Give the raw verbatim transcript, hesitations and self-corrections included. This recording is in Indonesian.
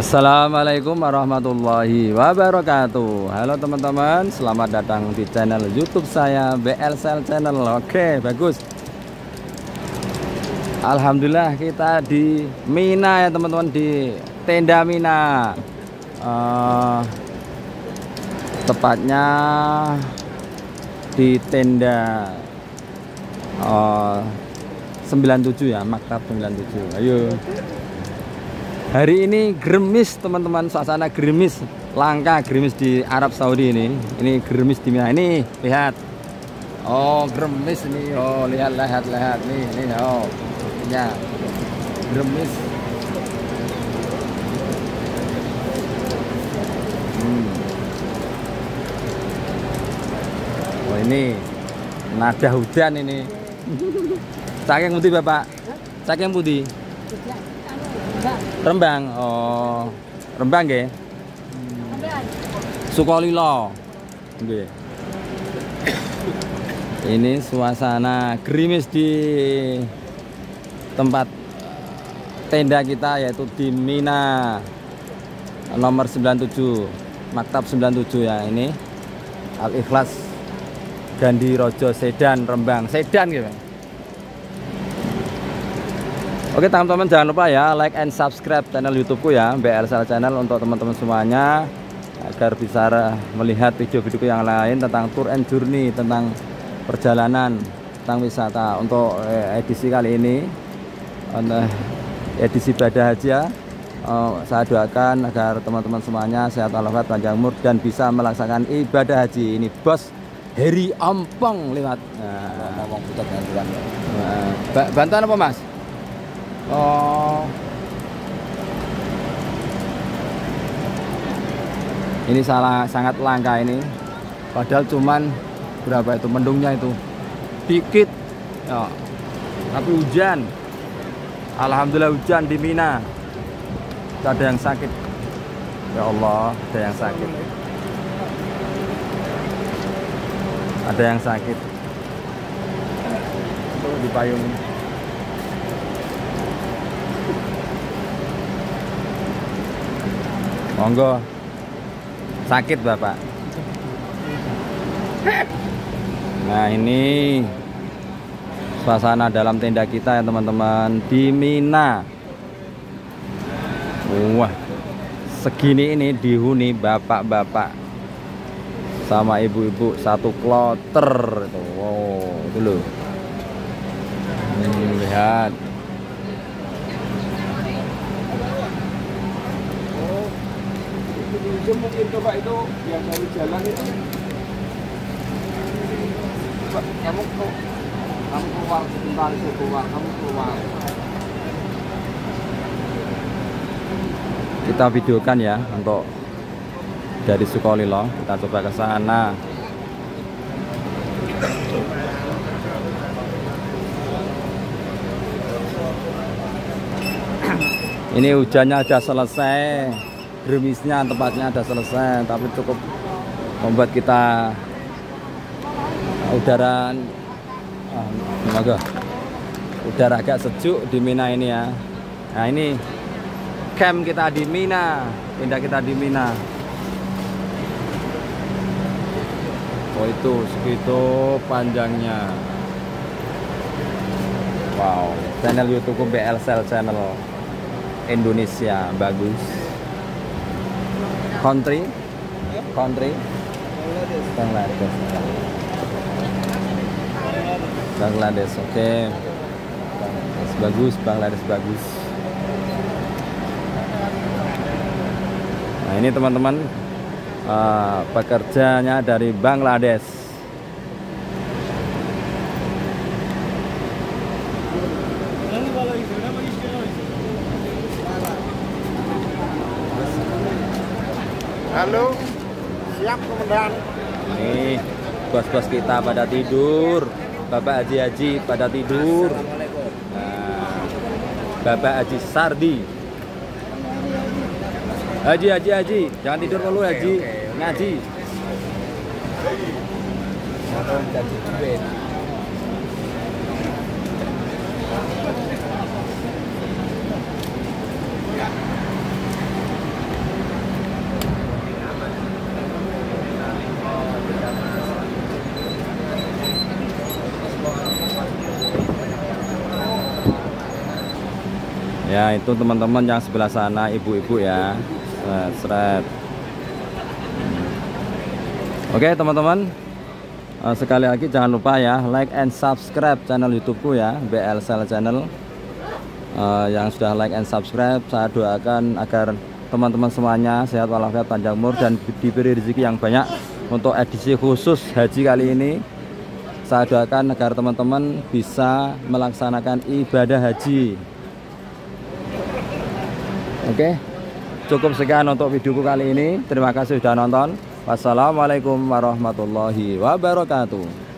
Assalamualaikum warahmatullahi wabarakatuh. Halo teman-teman, selamat datang di channel YouTube saya, B L Sel Channel. Oke, bagus. Alhamdulillah kita di Mina ya teman-teman, di tenda Mina. Uh, tepatnya di tenda uh, sembilan puluh tujuh ya, Maktab sembilan puluh tujuh. Ayo. Hari ini gerimis teman-teman, suasana gerimis, langka gerimis di Arab Saudi ini. Ini gerimis di Mina. Ini lihat. Oh, gerimis ini. Oh, lihat lihat lihat nih, nih oh. Ya. Gerimis. Hmm. Oh, ini nada hujan ini. Saking putih Bapak. Saking putih. Rembang, oh Rembang nggih. Sukolilo. Nggih. Ini suasana gerimis di tempat tenda kita, yaitu di Mina nomor sembilan puluh tujuh, Maktab sembilan puluh tujuh ya. Ini Al Ikhlas Gandhi Rojo Sedan Rembang, Sedan gitu. Oke teman-teman, jangan lupa ya like and subscribe channel YouTubeku ya, B L Sel Channel, untuk teman-teman semuanya, agar bisa melihat video-video yang lain tentang tour and journey, tentang perjalanan, tentang wisata. Untuk edisi kali ini, edisi ibadah haji ya, saya doakan agar teman-teman semuanya sehat walafiat, panjang umur, dan bisa melaksanakan ibadah haji. Ini Bos Heri Ompong lewat. Nah, nah, bantuan apa Mas? Oh, ini salah, sangat langka ini. Padahal cuman berapa itu mendungnya itu dikit ya, tapi hujan. Alhamdulillah hujan di Mina. Ada yang sakit, ya Allah, ada yang sakit, ada yang sakit. Tuh di payung. Monggo, sakit Bapak. Nah, ini suasana dalam tenda kita ya teman-teman, di Mina. Wah, segini ini dihuni bapak-bapak sama ibu-ibu satu kloter itu. Wow, itu loh. Hmm, lihat. Mungkin coba itu yang dari jalan itu, coba kamu kamu keluar sebentar, itu keluar, kamu keluar. Kita videokan ya untuk dari Sukolilo. Kita coba ke sana. Ini hujannya sudah selesai, gerimisnya tempatnya ada selesai, tapi cukup membuat kita udara ah, udara agak sejuk di Mina ini ya. Nah, ini camp kita di Mina, tenda kita di Mina. Oh, itu segitu panjangnya. Wow, channel YouTube B L Sel Channel Indonesia, bagus. Country, country, Bangladesh, Bangladesh, oke, okay. Bagus, Bangladesh bagus. Nah, ini teman-teman, uh, pekerjanya dari Bangladesh. Halo, siap komandan. Nih, bos-bos kita pada tidur, Bapak Haji-Haji pada tidur. Nah, Bapak Haji Sardi. Haji, Haji, Haji, jangan tidur dulu Haji, ngaji. Ya, itu teman-teman yang sebelah sana ibu-ibu ya. Seret, seret. Oke teman-teman, uh, sekali lagi jangan lupa ya like and subscribe channel YouTubeku ya, B L Sale Channel. Uh, yang sudah like and subscribe, saya doakan agar teman-teman semuanya sehat walafiat, panjang umur, dan diberi rezeki yang banyak. Untuk edisi khusus haji kali ini, saya doakan agar teman-teman bisa melaksanakan ibadah haji. Oke, cukup sekian untuk videoku kali ini. Terima kasih sudah nonton. Wassalamualaikum warahmatullahi wabarakatuh.